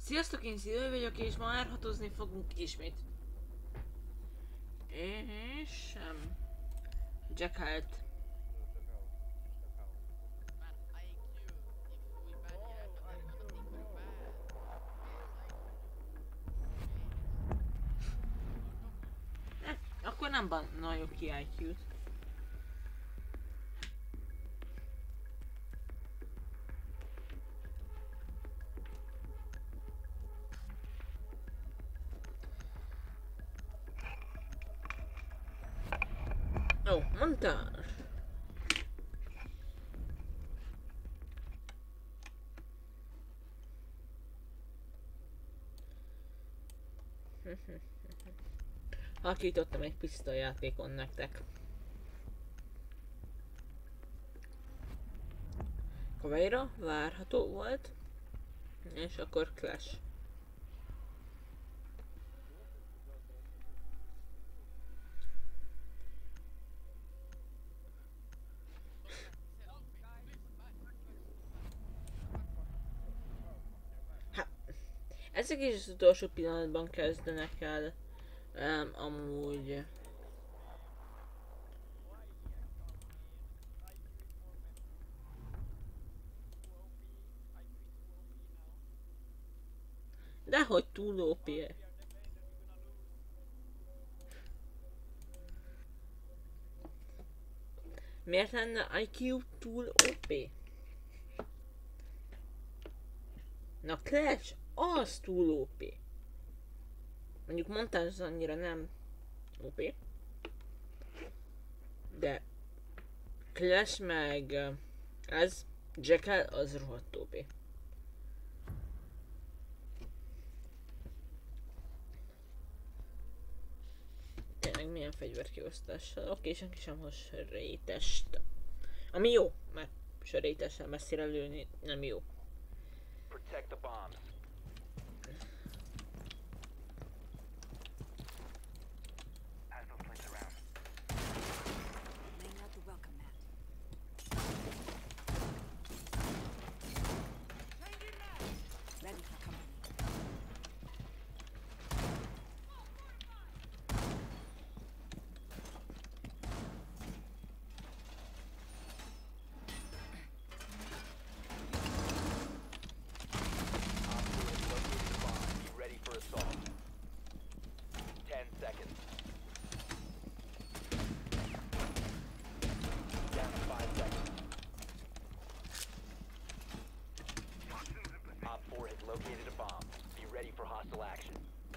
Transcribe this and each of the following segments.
Sziasztok, én Szilvi vagyok, és ma árhatozni fogunk ismét. És... Jackalt. Akkor nem bannoljuk ki IQ-t. Ó, mondtál? Alakítottam egy pisztolyjátékon nektek. Caveira várható volt, és akkor Clash. Ezek is az utolsó pillanatban kezdenek el amúgy. Dehogy túl OP. Miért lenne IQ túl OP? Na Clash az túl OP. Mondjuk mondtál, az annyira nem OP. De Clash meg ez Jackal az rohadt OP. Tényleg milyen fegyverkiosztással? Oké, senki sem hoz sörétest. Ami jó, mert sörétessel messzire lőni nem jó. Protect the bombs. Pass those plates around. Laying out the welcome mat. Ready for company. Be ready for assault. 10 seconds. Down to 5 seconds. Op 4 has located a bomb. Be ready for hostile action.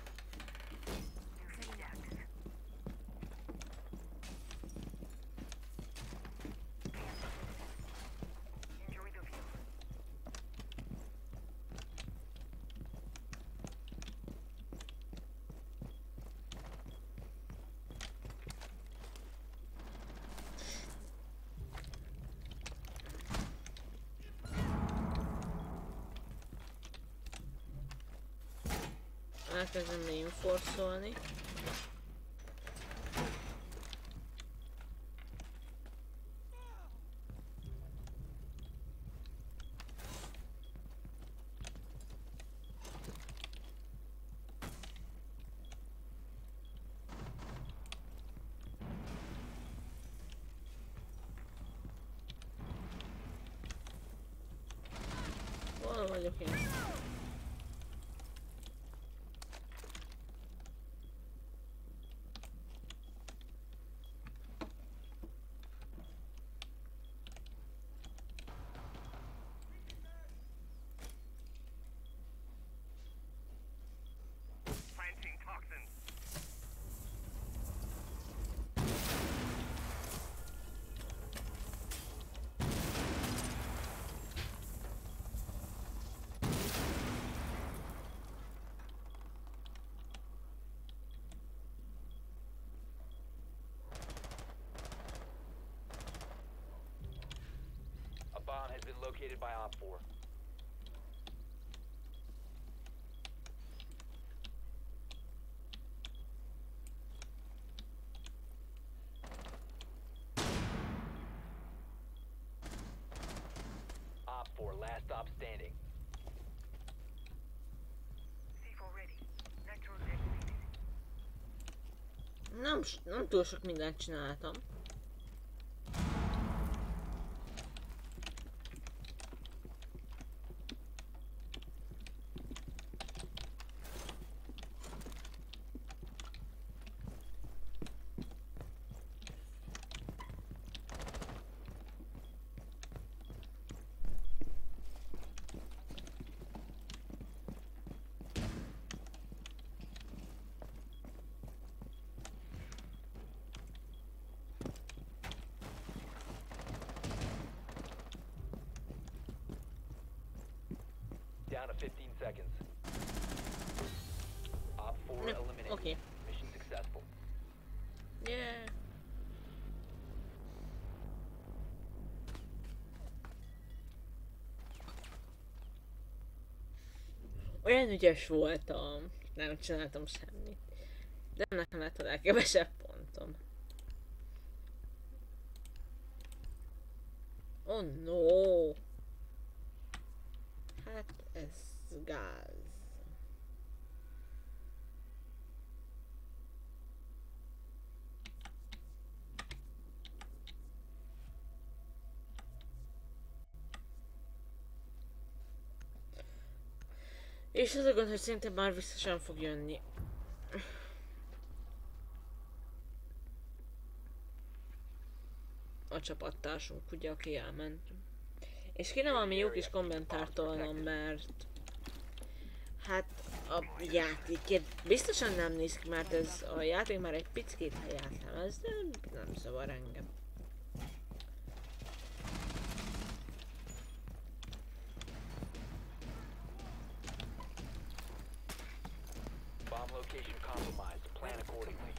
Elkezdem reinforcolni. Hol vagyok én? Planting toxins. A bomb has been located by Op 4. Op 4, last stop standing. nem túl sok mindent csináltam. Down to 15 seconds. Op 4 eliminated. Okay. Mission successful. Yeah. Olyan ügyes voltam, nem csináltam semmit. De nekem lett a legkevesebb pontom. Oh no! Hát ez gáz. És az a gond, hogy szerintem már vissza sem fog jönni. A csapattársunk, ugye, aki elment. És kéne valami jó kis kommentárt tolnom, mert... Hát a játékért biztosan nem néz ki, mert ez a játék már egy pickét helyet lemez, de nem zavar engem. Bomb location compromised. Plan accordingly.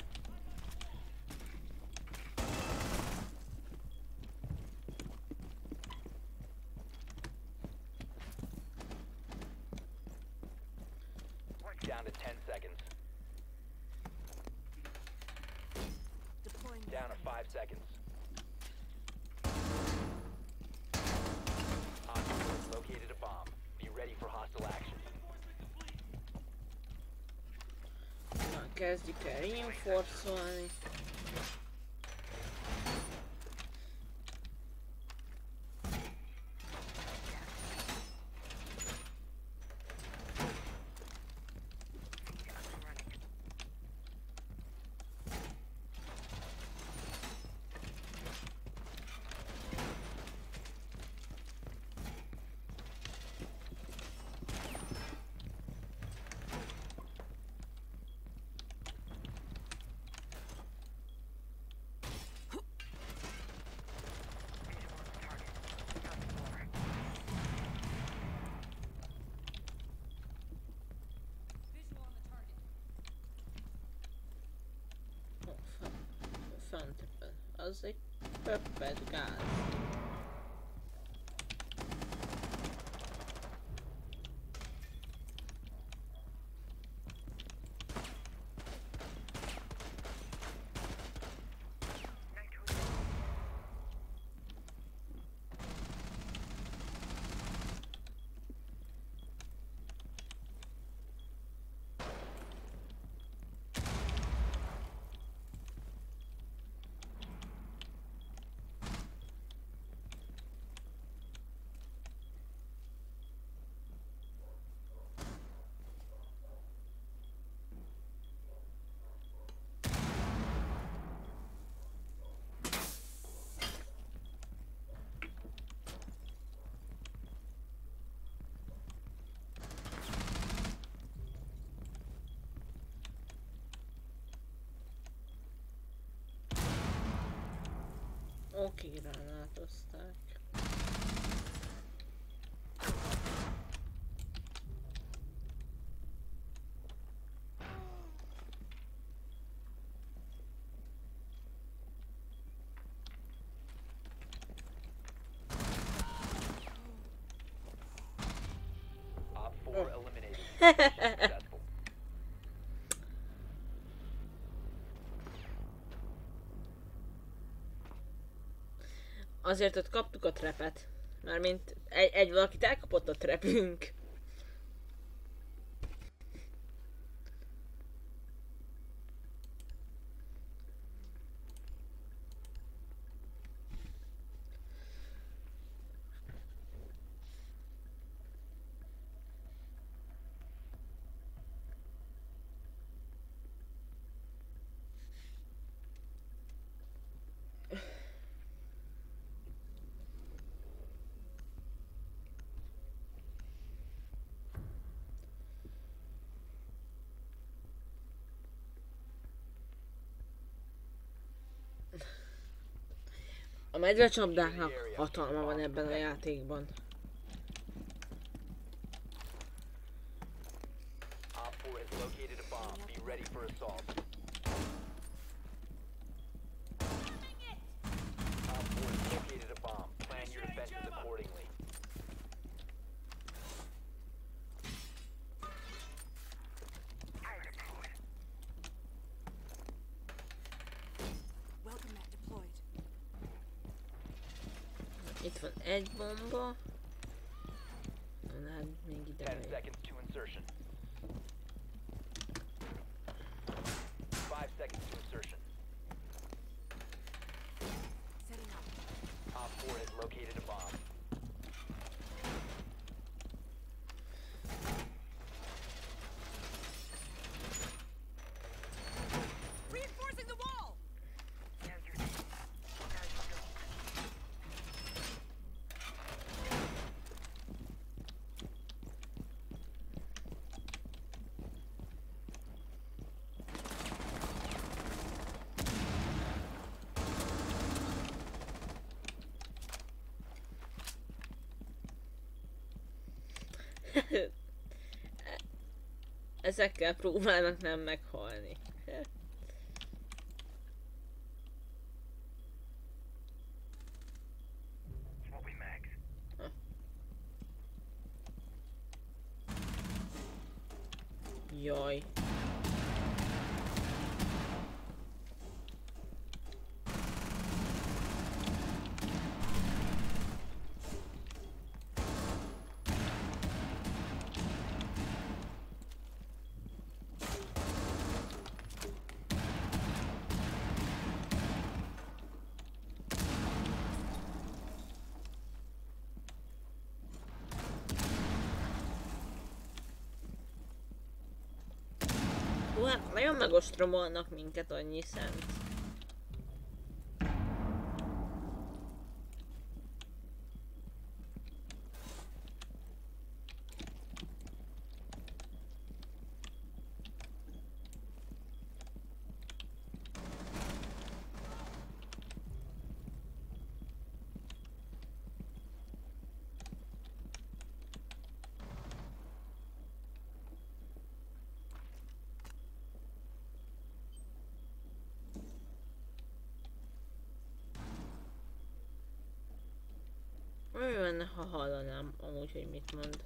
Down to 10 seconds. Deploying. Down to 5 seconds. Hostiles located a bomb. Be ready for hostile action. Na, kezdjük el reinforcolni. Fönt, az egy pöppet gáz. Oké, gránátozták. Op 4 eliminated. Successful. Azért ott kaptuk a trepet. Mármint egy valakit elkapott a trepünk. medvecsapdáknak hatalma van ebben a játékban. Op 4 has located a bomb. Be ready for assault. Op 4 has located a bomb. Plan your defenses accordingly. Welcome mat deployed. Itt van egy bomba. Hát még ide 10 megy. seconds to insertion. 5 seconds to insertion. Setting up. Op 4 has located a bomb. Reinforcing the wall. Ezekkel próbálnak nem meghalni. Jaj. Hú, hát nagyon megostromolnak minket, annyi szent. Mi lenne, ha hallanám amúgy, hogy mit mond.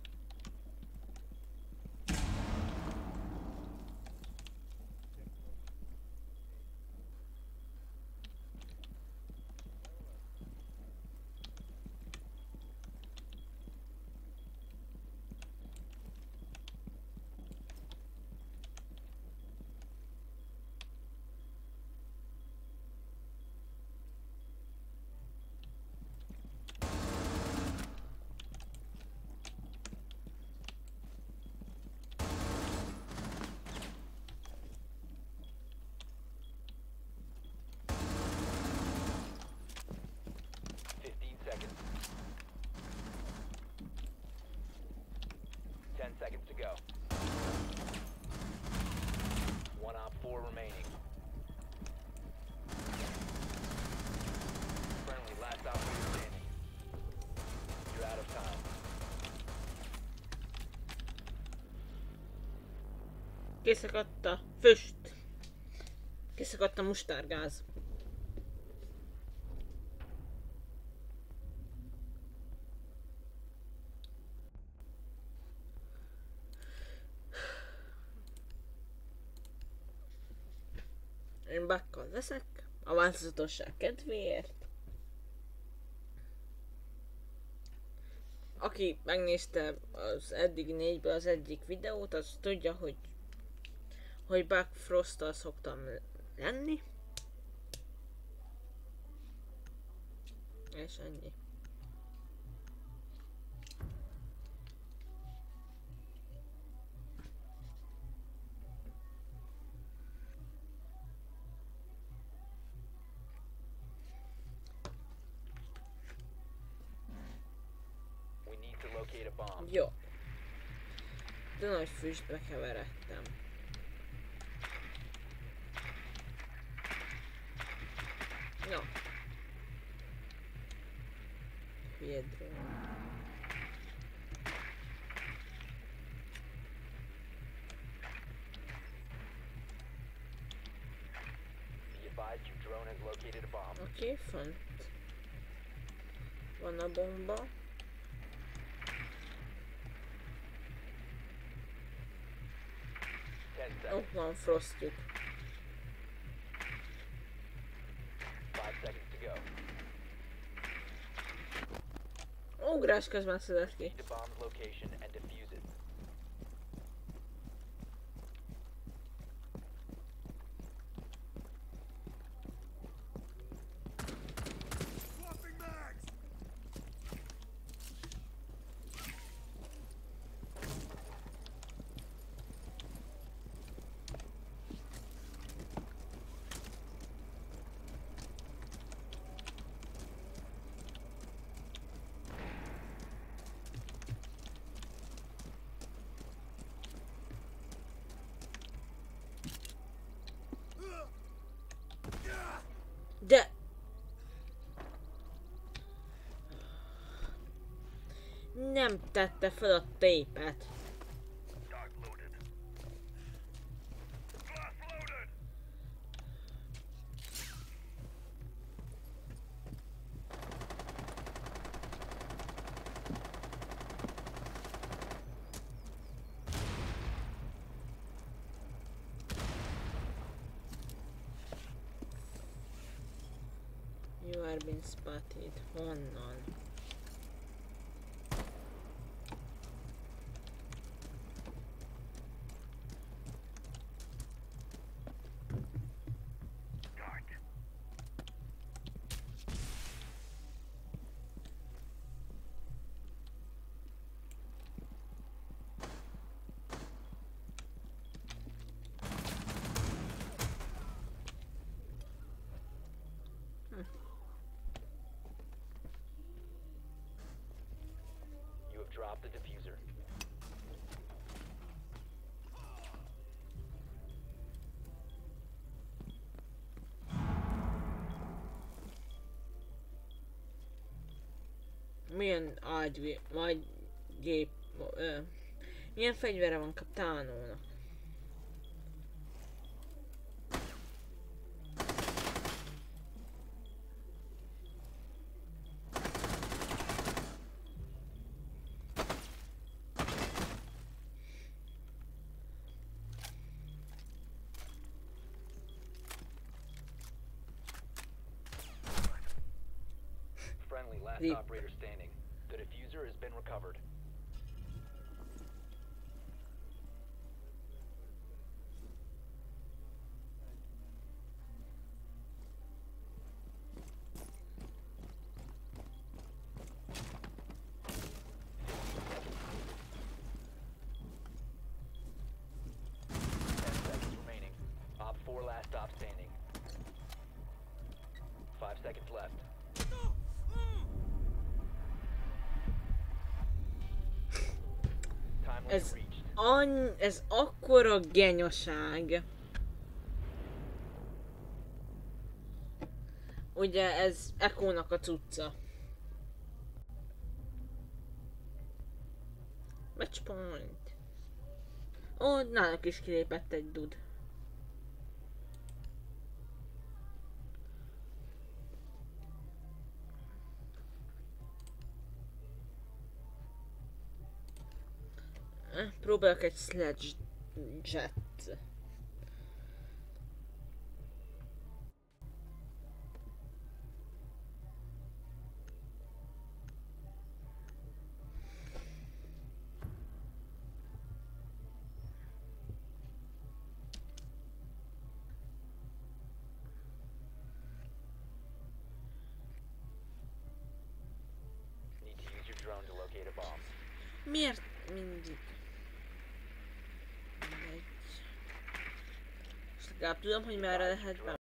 Seconds to go. One op 4 remaining. Friendly, last operator standing. You're out of time. Kiszakadt a füst. Kiszakadt a mustárgáz. Én bakkal leszek, a változatosság kedvéért. Aki megnézte az eddig 4-ből az egyik videót, az tudja, hogy Buck Frosttal szoktam lenni. És ennyi. Locate a bomb. Jó. De nagy füstbe keveredtem. No. hülye drón. Be advised your drone has located a bomb. Oké, fönt van a bomba. 10 Ó, seconds. van frostjuk. 5 seconds to go. Ugrás közben szedett ki. Proceed to bomb's location and defuse it. De... Nem tette fel a tépet. You are been spotted. Honnan? You have dropped the diffuser. Milyen ágyvé... vagy gép... milyen fegyvere van Capitánónak? Friendly, last The- operator standing. The diffuser has been recovered. Remaining. Op 4 last stop standing. 5 seconds left. Time limit Ez reached. ez akkora genyoság. Ugye ez Echo-nak a cucca. Match point. Ó, náluk is kilépett egy dud. Próbálok egy sledge jet. Need to use your drone to locate a bomb. Miért mindig? Mindegy. És legalább tudom, hogy merre lehet be.